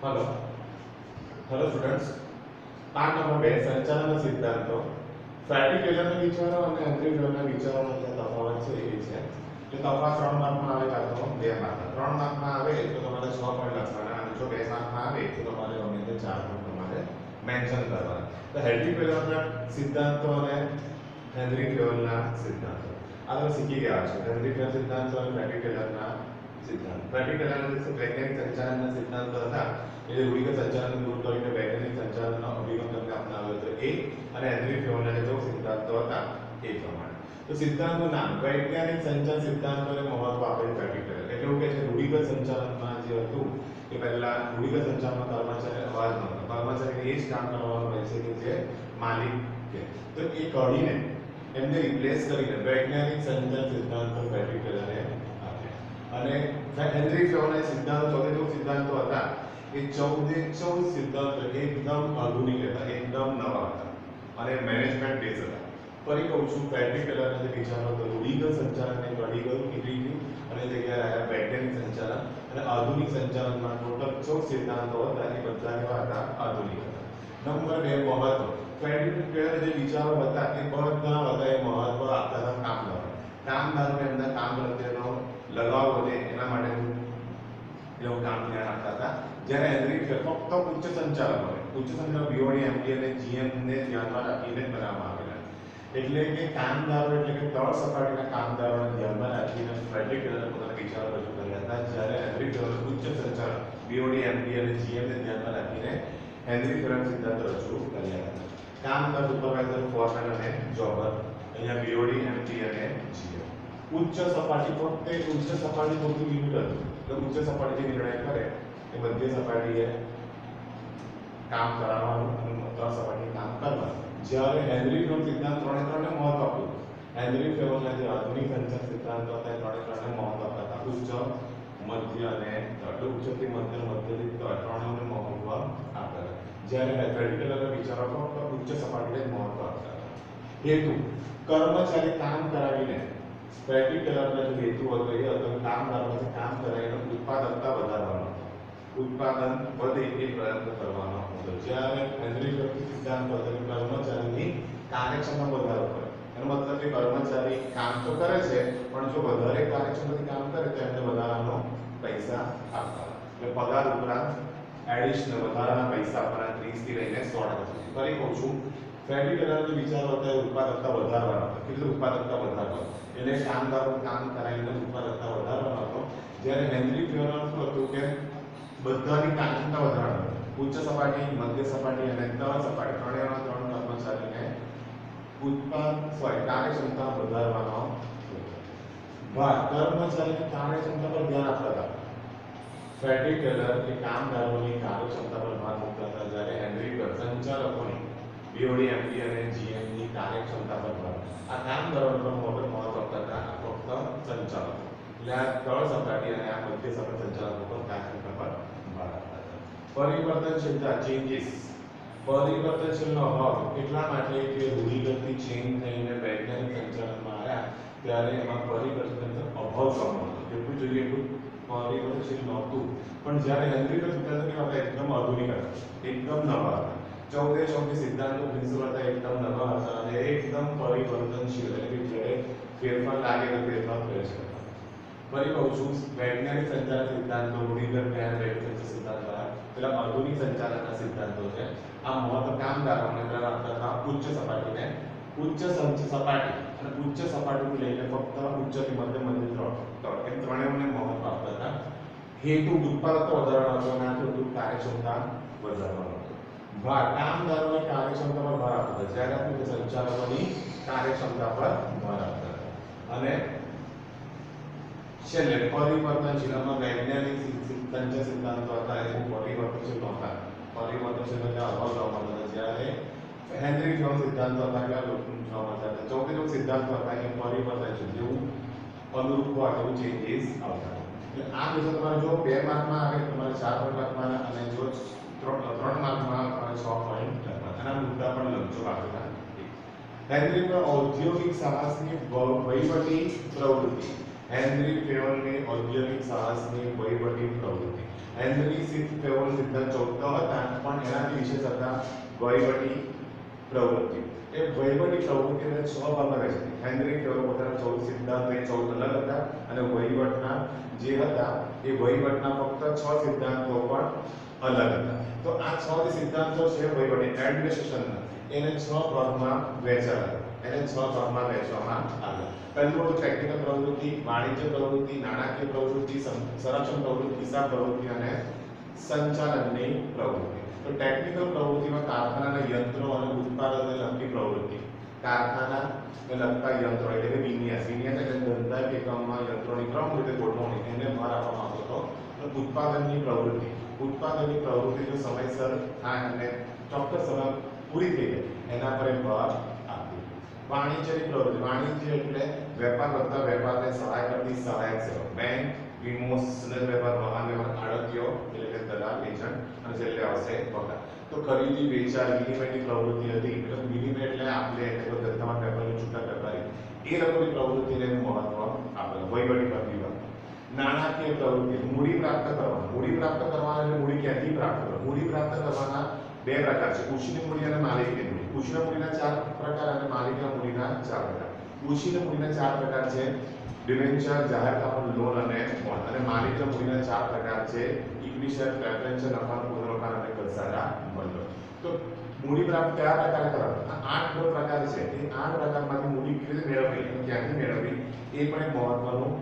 Hello hello students पाठ number 2 સંચાલનના સિદ્ધાંતો ફેટિક ટેલરના વિચારો અને હેનરી ફેલરના વિચારો વચ્ચે તફાવત છે એ છે કે તફાવત 3 માર્કમાં આવે કાં તો 2 માર્કમાં 3 માર્કમાં આવે તો તમારે 6 પોઈન્ટ લખવાના અને જો 2 માર્કમાં આવે તો તમારે ગમે તે 4 પોઈન્ટ તમારે મેન્શન કરવાના તો હેનરી ફેલરના સિદ્ધાંતો અને હેનરી ફેલના સિદ્ધાંતો આ તમે શીખી ગયા છો હેનરી ફેલ સિદ્ધાંતો અને ફેટિક ટેલરના સિદ્ધાંત ફેટિક ટેલરના જે વૈજ્ઞાનિક સંચાલનના સિદ્ધાંતો હતા એ રૂઢિગત સંચાલન દૂર કરીને વૈજ્ઞાનિક સંચાલનનો અભિગમ તમને અપનાવ્યો હતો એ અને હેનરી ફેલના જે સિદ્ધાંતો હતા એ પ્રમાણે તો સિદ્ધાંતનું નામ વૈજ્ઞાનિક સંચાલન સિદ્ધાંતોને મહત્વ આપેલ ફેટિક ટેલર એટલે એવું કે છે રૂઢિગત સંચાલનમાં જે હતું કે પહેલા રૂઢિગત સંચાલનમાં કર્મચારી અવાજ ન હતો કર્મચારીને એ જ કામ કરવાનું હોય છે કે જે માલિક કે તો એ કાઢીને એમને રિપ્લેસ કરીને વૈજ્ઞાનિક સંચાલન સિદ્ધાંતો ફેટિક ટેલરે આપ્યા અને હેનરી ફેલના સિદ્ધાંતો જે સિદ્ધાંતો હતા એ 14 સિદ્ધાંતો એકદમ આધુનિક હતા એકદમ નવા હતા અને મેનેજમેન્ટ બેઝ હતા ફરી કહું છું ફેટિક ટેલરના જે વિચારો હતો રૂઢિગત સંચાલનને કાઢી ગયું નીકળી ગયું અને જગ્યાએ આવ્યા વૈજ્ઞાનિક સંચાલન અને આધુનિક સંચાલનમાં ટોટલ 14 સિદ્ધાંતો હતા એ બધા એવા હતા આધુનિક હતા નંબર 2 મહત્વ ફેટિક ટેલરના જે વિચારો હતા એ બધા હતા એ મહત્વ આપતા હતા કામદારોને એમના કામ પ્રત્યેનો લગાવ વધે એના માટે એવું કામ ધ્યાન આપતા હતા જ્યારે હેનરી ફેલ ફક્ત ઉચ્ચ સંચાલકોને ઉચ્ચ સંચાલક બીઓડી એમડી અને જીએમ ને ધ્યાનમાં રાખીને બનાવવામાં આવેલા એટલે કે કામદારો એટલે કે તળ સપાટીના કામદારોને ધ્યાનમાં રાખીને ફેટિક ટેલરે પોતાના વિચારો રજૂ કર્યા હતા જ્યારે હેનરી ફેલ ઉચ્ચ સંચાલક બીઓડી એમડી અને જીએમ ને ધ્યાનમાં રાખીને હેનરી ફેલના સિદ્ધાંતો રજૂ કર્યા હતા કામદાર સુપરવાઇઝર ફોરમેન અને જોબર અહીંયા બીઓડી એમડી અને જીએમ ઉચ્ચ સપાટી ફક્ત ઉચ્ચ સપાટી પૂરતું લિમિટ હતું એટલે ઉચ્ચ સપાટી જે નિર્ણય કરે એ મધ્ય સપાટીએ કામ કરાવવાનું અને તળ સપાટીએ કામ કરવાનું જ્યારે હેનરી ફેલ સિદ્ધાંત 3 ને મહત્વ આપ્યું હેનરી ફેલના જે આધુનિક સંચાલન સિદ્ધાંતો હતા એ 3 ને મહત્વ આપતા હતા ઉચ્ચ મધ્ય અને એટલે ઉચ્ચથી મધ્ય મધ્યથી તળ 3 ને મહત્વ આપતા હતા જ્યારે ફેટિક ટેલરના વિચારો ફક્ત ઉચ્ચ સપાટીને મહત્વ આપતા હતા હેતુ કર્મચારી કામ કરાવીને ફેટિક ટેલરના જે હેતુ હતો એ હતો કામદારોને કામ કરાવીને ઉત્પાદકતા વધારવાનો ઉત્પાદન વધે એ પ્રયત્ન કરવાનો હતો જ્યારે હેનરી ફેલ સિદ્ધાંત હતો કે કર્મચારીની કાર્યક્ષમતા વધારો કરે એનો મતલબ કે કર્મચારી કામ તો કરે છે પણ જો વધારે કાર્યક્ષમતાથી કામ કરે તો એમને વધારાનો પૈસા આપવા એટલે પગાર ઉપરાંત એડિશનલ વધારાના પૈસા આપવાના 30 થી લઈને 100% સુધી ફરી કહું છું ફેટિક ટેલરના વિચારો હતા એ ઉત્પાદકતા વધારવાનો હતો કેટલી ઉત્પાદકતા વધારવાનો એટલે કામદારો કામ કરાવીને ઉત્પાદકતા વધારવાનો હતો જ્યારે હેનરી ફેલનું શું હતું કે બધાની કાર્યક્ષમતા વધારવાનો ઉચ્ચ સપાટી મધ્ય સપાટી અને તળ સપાટી ત્રણેયના ત્રણ કર્મચારીને કાર્યક્ષમતા વધારવાનો ભાર કર્મચારીની કાર્યક્ષમતા પર ધ્યાન આપતા હતા ફેટિક ટેલર કે કામદારોની કાર્યક્ષમતા પર ભાર મૂકતા હતા જ્યારે હેનરી ફેલ સંચાલકોની બીઓડી એમડી અને જીએમ ની કાર્યક્ષમતા પર ભાર આ કામદારોનો મહત્વ આપતા હતા ફક્ત સંચાલકો એટલે આ તળ સપાટી અને આ મધ્ય સપાટી સંચાલકો પર કાર્યક્ષમતા પર ભાર આપતા હતા પરિવર્તનશીલતા ચેન્જીસ પરિવર્તનશીલનો અભાવ એટલા માટે કે રૂઢિગતથી ચેન્જ થઈને વૈજ્ઞાનિક સંચાલનમાં આવ્યા ત્યારે એમાં પરિવર્તનનો અભાવ જોવા મળતો જેટલું જોઈએ એટલું પરિવર્તનશીલ નહોતું પણ જ્યારે હેનરી ફેલ સિદ્ધાંતો કેવા હતા એકદમ આધુનિક હતા એકદમ નવા હતા 14 સિદ્ધાંતો પ્રિન્સિપલ હતા એકદમ નવા હતા અને એકદમ પરિવર્તનશીલ એટલે કે જ્યારે ફેરફાર લાગે તો ફેરફાર થઈ શકે ફરી કહું છું વૈજ્ઞાનિક સંચાલન સિદ્ધાંતો રૂઢિગત જ્ઞાન વૈજ્ઞાનિક સિદ્ધાંતો પેલા આધુનિક સંચાલનના સિદ્ધાંતો છે આ મહત્વ કામદારોને પેલા આપતા હતા ઉચ્ચ સપાટીને ઉચ્ચ સપાટી અને ઉચ્ચ સપાટીથી લઈને ફક્ત ઉચ્ચથી મધ્ય તળ એમ ત્રણેયને મહત્વ આપતા હતા હેતુ ઉત્પાદકતા વધારવાનો હતો અને હેતુ કાર્યક્ષમતા વધારવાનો હતો ભાર કામદારોની કાર્યક્ષમતા પર ભાર આપતા હતા જ્યારે આપણે સંચાલકોની કાર્યક્ષમતા પર ભાર આપતા હતા અને છેલ્લે પરિવર્તનશીલમાં વૈજ્ઞાનિક સંચાલન સિદ્ધાંતો હતા એ પરિવર્તનશીલ નહોતા પરિવર્તનશીલતા અભાવ જોવા મળતો હતો જ્યારે હેનરી ફેલ સિદ્ધાંતો હતા કે જોવા મળતા હતા 14 સિદ્ધાંતો હતા એ પરિવર્તનશીલ જેવું અનુરૂપ હોય એવું ચેન્જીસ આવતા એટલે આ વિષય તમારે જો 2 માર્કમાં આવે તમારે 4 પોઈન્ટ લખવાના અને જો 3 માર્કમાં તમારે 6 પોઈન્ટ લખવાના આના મુદ્દા પણ લખજો બાકીના હેનરી ફેલ ઔદ્યોગિક સાહસની વહીવટી પ્રવૃત્તિ હેનરી ફેલની ઔદ્યોગિક સાહસની વહીવટી પ્રવૃત્તિ હેનરી ફેવોનો સિદ્ધાંત 14 હતા, પણ એનાથી વિશેષ હતા વહીવટી પ્રવૃત્તિ. એ વહીવટી પ્રવૃત્તિને 6 ભાગમાં વહેંચી. હેનરી ફેવોનો પોતાના 14 સિદ્ધાંત એ 14 અલગ હતા, અને વહીવટના જે હતા એ વહીવટના ફક્ત 6 સિદ્ધાંતો પણ અલગ હતા. તો આ 6 સિદ્ધાંતો છે વહીવટી એડમિનિસ્ટ્રેશનના, એને 6 ભાગમાં વહેંચાયા. એને 6 ભાગમાં વહેંચવામાં આવ્યા. પહેલું હતું ટેકનિકલ પ્રવૃત્તિ, વાણિજ્ય પ્રવૃત્તિ, નાણાકીય પ્રવૃત્તિ, સંરક્ષણ પ્રવૃત્તિ, હિસાબ પ્રવૃત્તિ અને સંચાલનની પ્રવૃત્તિ. તો ટેકનિકલ પ્રવૃત્તિમાં કારખાનાના યંત્રો અને ઉત્પાદનને લગતી પ્રવૃત્તિ. કારખાનાને લગતા યંત્રો એટલે કે વિન્યાસ એટલે ધંધા એકમમાં યંત્રોની ક્રમ રીતે ગોઠવણી, એને ભાર આપવામાં આવતો હતો. અને ઉત્પાદનની પ્રવૃત્તિ. ઉત્પાદનની પ્રવૃત્તિ જો સમયસર થાય અને ચોક્કસ સમય પૂરી થઈ જાય એના પર ભાર આપ્યો. વાણિજ્યની પ્રવૃત્તિ. વાણિજ્ય એટલે વેપાર વત્તા વેપારને સહાય કરતી સહાયક સેવા. બેંક, વીમો, સનદ વેપાર, વાહન વ્યવહાર, આડતીઓ એટલે કે દલાલ, એજન્ટ, અને છેલ્લે આવશે પગાર. તો ખરીદી, વેચાણ, વિનિમયની પ્રવૃત્તિ હતી. એટલે વિનિમય એટલે આપણે એટલે ધંધામાં વેપારની છૂટા વેપારી, એ લોકોની પ્રવૃત્તિને મહત્વ આપેલું. વહીવટી વિભાગ. નાણાકીય પ્રવૃત્તિ. મૂડી પ્રાપ્ત કરવાનું. મૂડી પ્રાપ્ત કરવાના એટલે મૂડી ક્યાંથી પ્રાપ્ત કરવાની? મૂડી પ્રાપ્ત કરવાના બે પ્રકાર છે, ઉછીની મૂડી અને માલિકીની મૂડી. ઉછીના મૂડીના 4 પ્રકાર અને માલિકીના મૂડીના 4 પ્રકાર. ઉછીના મૂડીના 4 પ્રકાર છે ડિબેન્ચર, જાહેર કામ, લોન અને બોન્ડ. અને માલિકીના મૂડીના 4 પ્રકાર છે ઇક્વિટી શેર, પ્રેફરન્શિયલ નફા, પુનરોકાણ અને ઘસારા ભંડોળ. તો મૂડી પ્રાપ્ત કયા પ્રકારે કરવાનું? આ 8 પ્રકાર છે. એ 8 પ્રકારમાંથી મૂડી કેવી રીતે મેળવવી અને ક્યાંથી મેળવવી એ પણ એક મહત્વનું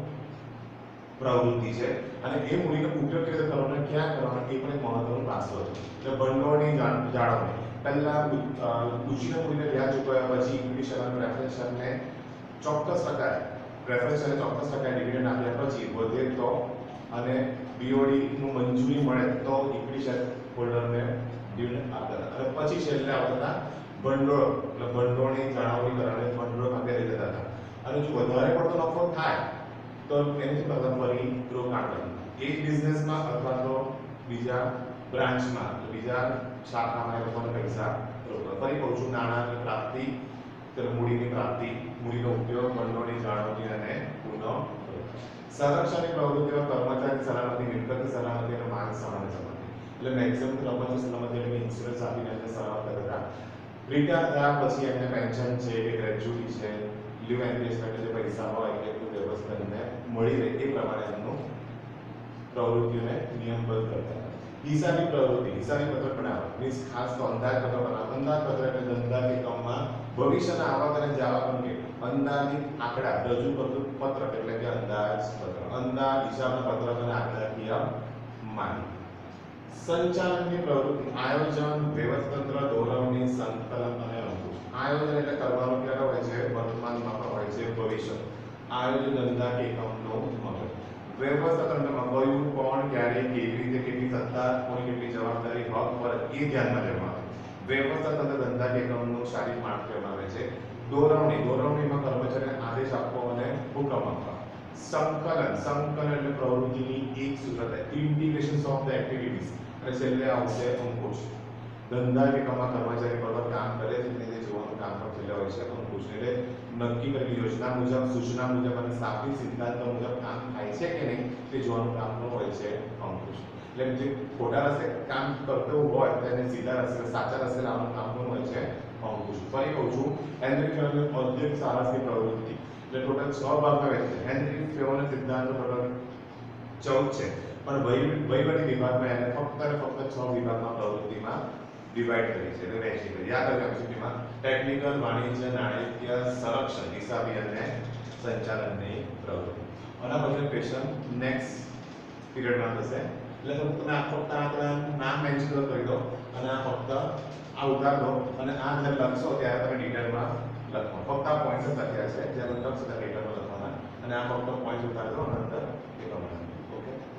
પ્રવૃત્તિ છે. અને એ મૂડીનો ઉપયોગ કેવી રીતે કરવાનો, ક્યાં કરવાનો એ પણ એક મહત્વનું પાસું છે. એટલે ભંડોળની જાળવણી. પહેલા ઉછીના મૂડીને વ્યાજ ચૂકવ્યા પછી ઇક્વિટી શેર અને પ્રેફરન્સ શેરને ચોક્કસ ટકા પ્રેફરન્સ શેરને ચોક્કસ ટકા ડિવિડન્ડ આપ્યા પછી વધે તો અને બીઓડી નું મંજૂરી મળે તો ઇક્વિટી શેર હોલ્ડરને ડિવિડન્ડ આપતા. અને પછી છેલ્લે આવતા ભંડોળ, એટલે ભંડોળની જાળવણી કરવાને ભંડોળ માટે લઈ જતા હતા. અને જો વધારે પડતો નફો થાય તો એની કરતા ફરી રોકાણ કરવું. એ જ બિઝનેસમાં અથવા તો બીજા બ્રાન્ચમાં, બીજા શાખામાં એ લોકોને પૈસા રોકવા. ફરી કહું છું, નાણાંની પ્રાપ્તિ, મૂડીની પ્રાપ્તિ, મૂડીનો ઉપયોગ, ભંડોળની જાળવણી અને પુનઃ સંરક્ષણની પ્રવૃત્તિઓ. કર્મચારી સલામતી, મિલકતની સલામતી અને માલ સામાનની સલામતી. એટલે મેક્સિમમ કર્મચારી સલામતી એટલે ઇન્સ્યોરન્સ આપીને એમને સલામત કરતા. રિટાયર થયા પછી એમને પેન્શન છે કે ગ્રેજ્યુટી છે, લીવ એન્ગેજમેન્ટ જે પૈસા હોય એ વ્યવસ્થા એમને મળી રહે એ પ્રમાણે એમનું પ્રવૃત્તિઓને નિયમબદ્ધ કરતા. હિસાબી પ્રવૃત્તિ. હિસાબી પત્રક બનાવવા, મીન્સ ખાસ તો અંદાજપત્ર બનાવવા. અંદાજપત્ર એટલે ધંધા એકમમાં ભવિષ્યના આવક અને જાવક અંગે અંદાજિત આંકડા રજૂ કરતું પત્રક એટલે કે અંદાજપત્ર. અંદાજ, હિસાબના પત્રક અને આંકડાકીય માહિતી. સંચાલનની પ્રવૃત્તિ. આયોજન, વ્યવસ્થાતંત્ર, દોરવણી, સંકલન અને અંકુશ. આયોજન એટલે કરવાનું ક્યારે હોય છે? વર્તમાનમાં પણ હોય છે, ભવિષ્ય. આયોજન ધંધા કે એકમનો મગજ. વ્યવસ્થાતંત્રમાં કયું, કોણ, ક્યારે, કેવી રીતે, કેટલી સત્તા, કોની કેટલી જવાબદારી, હક, ફરજ એ ધ્યાનમાં લેવામાં આવે. વ્યવસ્થાતંત્ર ધંધા કે એકમનું શારીરિક માળખું કહેવામાં આવે છે. દોરવણી. દોરવણીમાં કર્મચારીને આદેશ આપવો અને હુકમ આપવા. સંકલન. સંકલન એટલે પ્રવૃત્તિની એક સૂત્રતા, ઇન્ટિગ્રેશન ઓફ ધ એક્ટિવિટીઝ. અને છેલ્લે આવશે અંકુશ. ધંધા કે એકમમાં કર્મચારી બરાબર કામ કરે છે તે જોવાનું કામ પણ છેલ્લે હોય છે અંકુશ. એટલે નક્કી કરેલી યોજના મુજબ, સૂચના મુજબ અને સ્થાપિત સિદ્ધાંતો મુજબ કામ થાય છે કે નહીં તે જોવાનું કામ પણ હોય છે અંકુશ. એટલે જે ખોટા રસ્તે કામ કરતું હોય તેને સીધા રસ્તે, સાચા રસ્તે લાવવાનું કામ પણ હોય છે અંકુશ. ફરી કહું છું, હેનરી ફેવોની ઔદ્યોગિક સાહસની પ્રવૃત્તિ એટલે ટોટલ 6 ભાગમાં વહેંચે છે. હેનરી ફેવોના સિદ્ધાંતો ટોટલ 14 છે, પણ વહીવટી વિભાગમાં એને ફક્ત 6 વિભાગમાં પ્રવૃત્તિમાં ડિવાઇડ કરી છે, એટલે વહેંચી છે. યાદ રાખજો એમસીક્યુમાં ટેકનિકલ, વાણિજ્ય, નાણાકીય, સંરક્ષણ, હિસાબી અને સંચાલનની પ્રવૃત્તિ. આના પછી ક્વેશ્ચન નેક્સ્ટ પીરિયડમાં થશે. એટલે તમે આ ફક્ત આ નામ મેન્શન કરી દો અને આ ફક્ત આ ઉતાર દો અને આ જ્યારે લખશો ત્યારે તમે ડિટેલમાં લખો. ફક્ત આ પોઈન્ટ્સ જ લખ્યા છે, જ્યારે લખશો ત્યારે ડિટેલમાં લખવાના અને આ ફક્ત પોઈન્ટ ઉતારી દો અને અંદર એ પ્રમાણે. ઓકે.